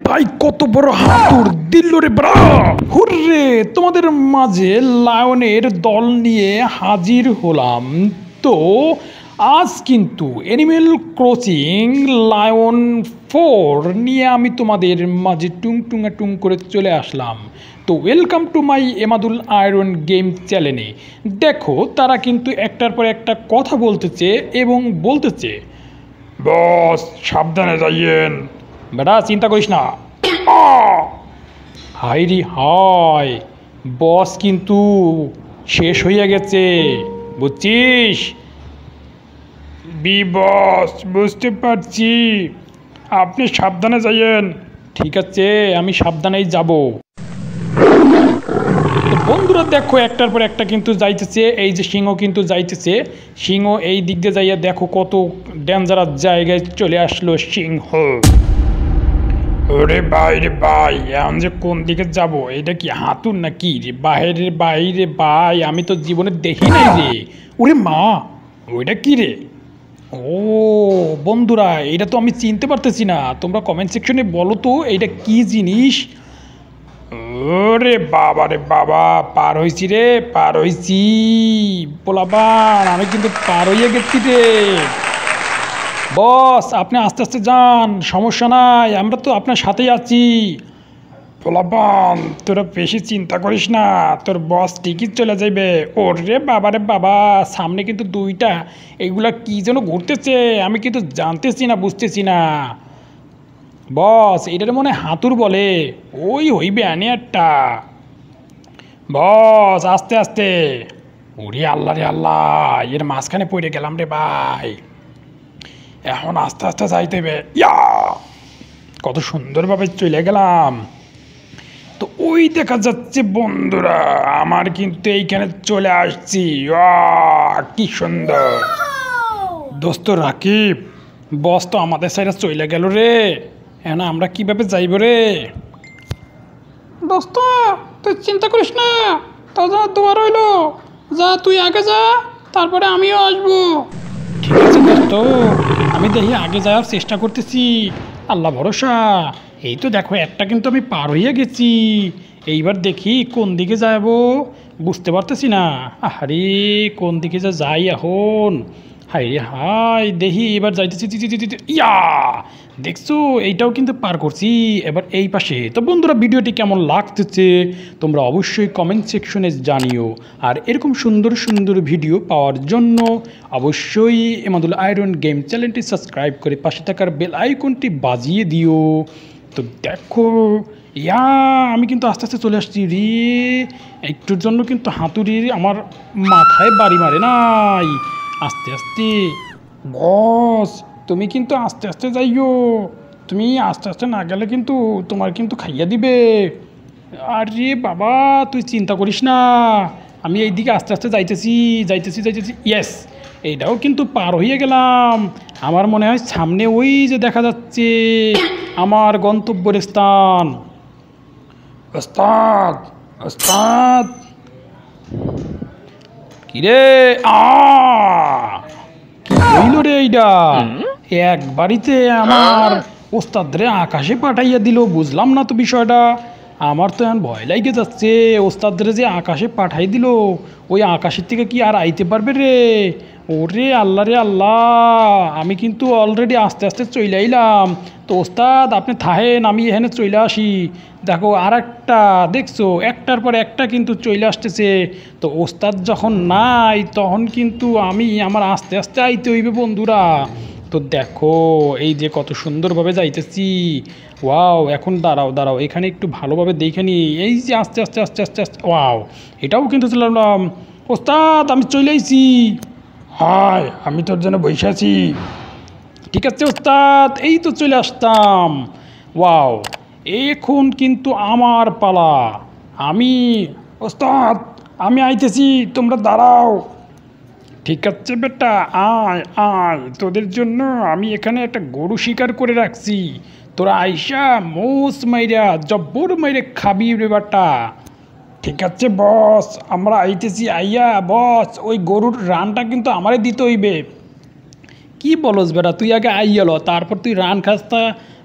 ভাই কত বড় হাতুর দিল রে ব্রা। হুররে, তোমাদের মাঝে লায়নের দল নিয়ে হাজির হলাম। তো আজ কিন্তু অ্যানিমেল ক্রসিং লায়ন 4 নিয়ে আমি তোমাদের মাঝে টুং করে চলে আসলাম। তো welcome to my Emadul iron game চ্যানেলে। দেখো তারা কিন্তু একটার পর একটা কথা বলতেছে এবং বলতেছে, বস সাবধানে যাইয়েন। বেটা চিন্তা করিস না। হাই রে হাই, বস কিন্তু শেষ হইয়া গেছে, বুঝছিস? বস বুঝতে পারছি, আপনি সাবধানে যাইয়েন। ঠিক আছে, আমি সাবধানেই যাব। বন্ধুরা দেখো একটার পর একটা কিন্তু যাইতেছে। এই যে সিংহ কিন্তু যাইতেছে, সিংহ এই দিক দিয়ে যাইয়া দেখো কত ডেঞ্জারাস জায়গায় চলে আসলো সিংহ। ওরে ভাই রে ভাই, এখন যে কোন দিকে যাব? এটা কি হাতুর না কি রে? বাইরে ভাই, আমি তো জীবনে দেখি নাই রে। ওরে মা, ওইটা কি রে? ও বন্ধুরা, এটা তো আমি চিনতে পারতেছি না। তোমরা কমেন্ট সেকশনে বলো তো এইটা কি জিনিস। ওরে বাবা রে বাবা, পার হয়েছি রে, পার হয়েছি পোলাপান, আমি কিন্তু পার হইয়া গেছি রে। বস আপনি আস্তে আস্তে যান, সমস্যা নাই, আমরা তো আপনার সাথেই আছি। পোলাপান তোরা বেশি চিন্তা করিস না, তোর বস ঠিকই চলে যাইবে। ওরে বাবা রে বাবা, সামনে কিন্তু দুইটা, এগুলা কি যেন ঘুরতেছে, আমি কিন্তু জানতেছি না, বুঝতেছি না। বস এটার মনে হাতুর বলে, ওই হইবে একটা। বস আস্তে আস্তে। ওরে আল্লাহ রে আল্লাহ, এর মাঝখানে পড়ে গেলাম রে ভাই। এখন আস্তে আস্তে যাইতে হবে। ইয়া, কত সুন্দরভাবে চলে গেলাম। তো ওই দেখা যাচ্ছে বন্ধুরা, আমার কিন্তু এইখানে চলে আসছি। কি সুন্দর। দোস্ত রাকিব, বস তো আমাদের সাইডে চলে গেল রে। এখন আমরা কিভাবে যাইব রে? দোস্ত তুই চিন্তা করিস না, তোর জন্য দোয়া রইল। যা তুই আগে যা, তারপরে আমিও আসবো। ঠিক আছে দোস্ত, আমি দেখি আগে যাওয়ার চেষ্টা করতেছি, আল্লাহ ভরসা। এই তো দেখো একটা কিন্তু আমি পার হইয়া গেছি। এইবার দেখি কোন দিকে যাব, বুঝতে পারতেছি না। আরে কোন দিকে যাই এখন? হাই হাই, দেখি এবার যাইতেছি। ইয়া, দেখছো এইটাও কিন্তু পার করছি। এবার এই পাশে। তো বন্ধুরা ভিডিওটি কেমন লাগতেছে তোমরা অবশ্যই কমেন্ট সেকশনে জানিও। আর এরকম সুন্দর সুন্দর ভিডিও পাওয়ার জন্য অবশ্যই এমাদুল আয়রন গেম চ্যানেলটি সাবস্ক্রাইব করে পাশে থাকার বেল আইকনটি বাজিয়ে দিও। তো দেখো ইয়া, আমি কিন্তু আস্তে আস্তে চলে আসছি রে। একটুর জন্য কিন্তু হাতুড়ি আমার মাথায় বাড়ি মারে নাই। আস্তে আস্তে। বস তুমি কিন্তু আস্তে আস্তে যাইও, তুমি আস্তে আস্তে না গেলে কিন্তু তোমার কিন্তু খাইয়া দিবে। আরে বাবা তুই চিন্তা করিস না, আমি এইদিকে আস্তে আস্তে যাইতেছি। ইয়েস, এইটাও কিন্তু পার হয়ে গেলাম। আমার মনে হয় সামনে ওই যে দেখা যাচ্ছে আমার গন্তব্যের স্থান। ওস্তাদ ওস্তাদ, কিরে কি হইল রে? এইটা এক বাড়িতে আমার ওস্তাদরে আকাশে পাঠাইয়া দিল, বুঝলাম না তো বিষয়টা। আমার তো এখন ভয় লাগে যাচ্ছে, ওস্তাদরে যে আকাশে পাঠাই দিল, ওই আকাশের থেকে কি আর আইতে পারবে রে? ওরে আল্লাহ রে আল্লাহ, আমি কিন্তু অলরেডি আস্তে আস্তে চলে আইলাম। তো ওস্তাদ আপনি থাহেন, আমি এখানে চলে আসি। দেখো আর একটা, দেখছো একটার পর একটা কিন্তু চলে আসতেছে। তো ওস্তাদ যখন নাই তখন কিন্তু আমার আস্তে আস্তে আইতে হইবে বন্ধুরা। তো দেখো এই যে কত সুন্দরভাবে যাইতেছি। ওয়াও, এখন দাঁড়াও এখানে একটু ভালোভাবে দেখে নি। এই যে আস্তে আস্তে আস্তে আস্তে আস্তে, ওয়াও এটাও কিন্তু চলাম। ওস্তাদ আমি চলে আইছি। হাই, আমি তোর জন্য বসে আছি। ঠিক আছে ওস্তাদ, এই তো চলে আসতাম। ওয়াও, এখন কিন্তু আমার পালা। ওস্তাদ আমি আইতেছি, তোমরা দাঁড়াও। ঠিক আছে বেটা, আয় আয়, তোদের জন্য আমি এখানে একটা গরু শিকার করে রাখছি। তোরা আইসা মোষ মাইরা জব্বর মাইরে খাবি রে বেটা। ঠিক আছে বস, আমরা আইতেছি। আইয়া বস, ওই গরুর রানটা কিন্তু আমারে দিতে হইবে। কি বলস বেটা, তুই আগে আইয়ালো, তারপর তুই রান খাস্তা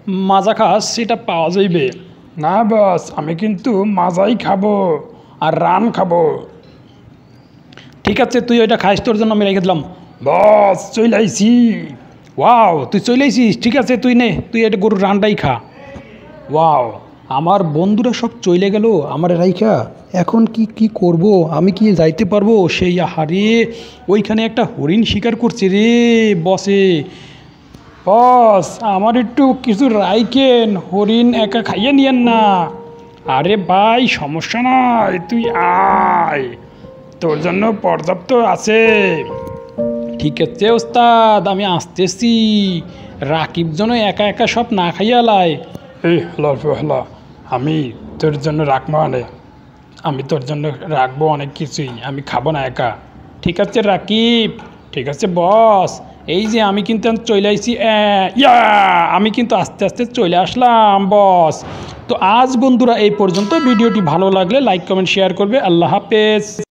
মাজা খাস সেটা পাওয়া যাইবে। না বস, আমি কিন্তু মাজাই খাবো আর রান খাবো। ঠিক আছে, তুই ওইটা খাইস, তোর জন্য আমি রেখে দিলাম। বস চলে আইছি। ওয়াও, তুই চলে আইছিস, ঠিক আছে তুই নে, তুই এটা গরুর রানটাই খা। ওয়াও, আমার বন্ধুরা সব চলে গেল আমার রাইখা, এখন কি কি করব, আমি কি যাইতে পারবো? সেই হারে ওইখানে একটা হরিণ শিকার করছে রে বসে। বস আমার একটু কিছু রাইখেন, হরিণ একা খাইয়ে নিয়েন না। আরে ভাই সমস্যা নাই, তুই আয়, তোর জন্য পর্যাপ্ত আছে। ঠিক আছে ওস্তাদ, আমি আসতেছি। রাকিব যেন একা একা সব না খাইয়া লাই। এই হলা, আমি তোর জন্য রাখবো, আমি তোর জন্য রাখবো অনেক কিছুই, আমি খাবো না একা। ঠিক আছে রাকিব, ঠিক আছে বস। এই যে আমি কিন্তু চলে আসছি, আমি কিন্তু আস্তে আস্তে চলে আসলাম বস। তো আজ বন্ধুরা এই পর্যন্ত, ভিডিওটি ভালো লাগলে লাইক কমেন্ট শেয়ার করবে। আল্লাহ হাফেজ।